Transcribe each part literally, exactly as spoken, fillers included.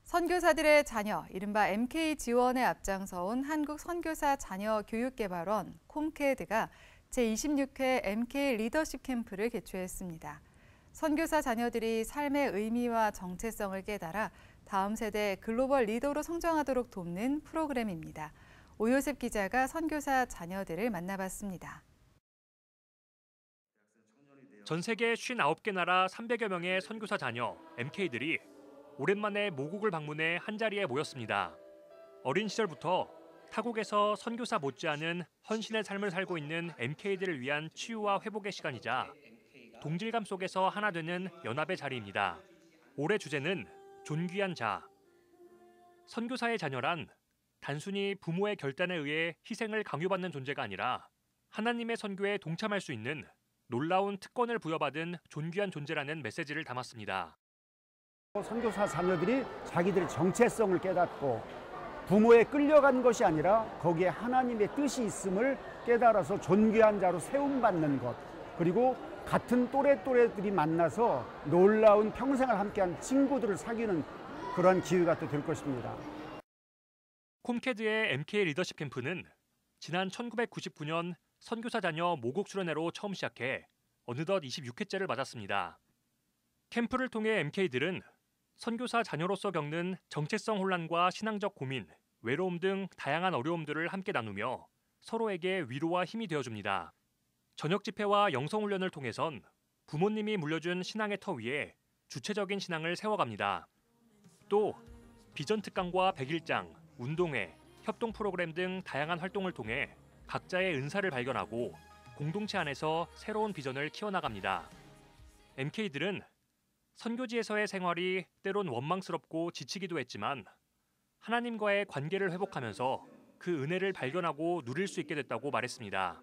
선교사들의 자녀, 이른바 엠케이 지원에 앞장서온 한국선교사 자녀교육개발원 콤캐드가 제이십육 회 엠케이 리더십 캠프를 개최했습니다. 선교사 자녀들이 삶의 의미와 정체성을 깨달아 다음 세대 글로벌 리더로 성장하도록 돕는 프로그램입니다. 오요셉 기자가 선교사 자녀들을 만나봤습니다. 전 세계 오십구 개 나라 삼백여 명의 선교사 자녀 엠케이들이 오랜만에 모국을 방문해 한자리에 모였습니다. 어린 시절부터 타국에서 선교사 못지않은 헌신의 삶을 살고 있는 엠케이들을 위한 치유와 회복의 시간이자 동질감 속에서 하나 되는 연합의 자리입니다. 올해 주제는 존귀한 자. 선교사의 자녀란 단순히 부모의 결단에 의해 희생을 강요받는 존재가 아니라 하나님의 선교에 동참할 수 있는 놀라운 특권을 부여받은 존귀한 존재라는 메시지를 담았습니다. 선교사 자녀들이 자기들의 정체성을 깨닫고 부모에 끌려간 것이 아니라 거기에 하나님의 뜻이 있음을 깨달아서 존귀한 자로 세움받는 것, 그리고 같은 또래 또래들이 만나서 놀라운 평생을 함께한 친구들을 사귀는 그런 기회가 또 될 것입니다. 콤캐드의 엠케이 리더십 캠프는 지난 천구백구십구 년 선교사 자녀 모국 수련회로 처음 시작해 어느덧 이십육 회째를 맞았습니다. 캠프를 통해 엠케이들은 선교사 자녀로서 겪는 정체성 혼란과 신앙적 고민, 외로움 등 다양한 어려움들을 함께 나누며 서로에게 위로와 힘이 되어줍니다. 저녁 집회와 영성훈련을 통해선 부모님이 물려준 신앙의 터 위에 주체적인 신앙을 세워갑니다. 또 비전 특강과 백일장, 운동회, 협동 프로그램 등 다양한 활동을 통해 각자의 은사를 발견하고 공동체 안에서 새로운 비전을 키워나갑니다. 엠케이들은 선교지에서의 생활이 때론 원망스럽고 지치기도 했지만 하나님과의 관계를 회복하면서 그 은혜를 발견하고 누릴 수 있게 됐다고 말했습니다.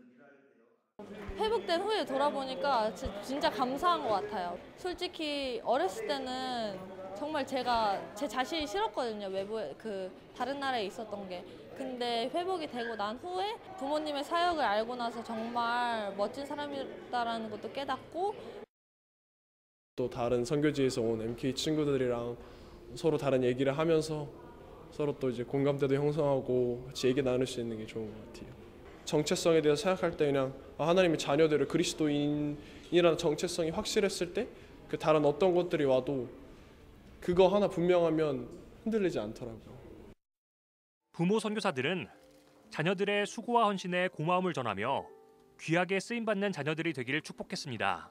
회복된 후에 돌아보니까 진짜 감사한 것 같아요. 솔직히 어렸을 때는 정말 제가 제 자신이 싫었거든요. 외부에 그 다른 나라에 있었던 게. 근데 회복이 되고 난 후에 부모님의 사역을 알고 나서 정말 멋진 사람이다라는 것도 깨닫고, 또 다른 선교지에서 온 엠케이 친구들이랑 서로 다른 얘기를 하면서 서로 또 이제 공감대도 형성하고 같이 얘기 나눌 수 있는 게 좋은 것 같아요. 정체성에 대해서 생각할 때 그냥 하나님의 자녀들을 그리스도인이라는 정체성이 확실했을 때 그 다른 어떤 것들이 와도 그거 하나 분명하면 흔들리지 않더라고요. 부모 선교사들은 자녀들의 수고와 헌신에 고마움을 전하며 귀하게 쓰임받는 자녀들이 되기를 축복했습니다.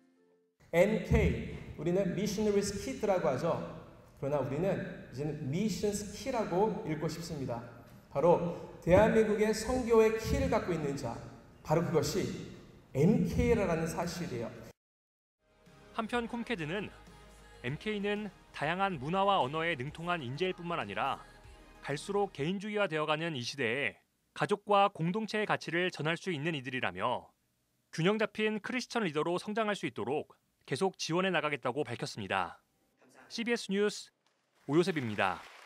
엠케이, 우리는 미셔너리스 키드라고 하죠. 그러나 우리는 이제는 미션스 키라고 읽고 싶습니다. 바로 대한민국의 선교의 키를 갖고 있는 자, 바로 그것이 엠케이라는 사실이에요. 한편 콤캐드는 엠케이는 다양한 문화와 언어에 능통한 인재일 뿐만 아니라 갈수록 개인주의화 되어가는 이 시대에 가족과 공동체의 가치를 전할 수 있는 이들이라며 균형 잡힌 크리스천 리더로 성장할 수 있도록 계속 지원해 나가겠다고 밝혔습니다. 씨비에스 뉴스 오요셉입니다.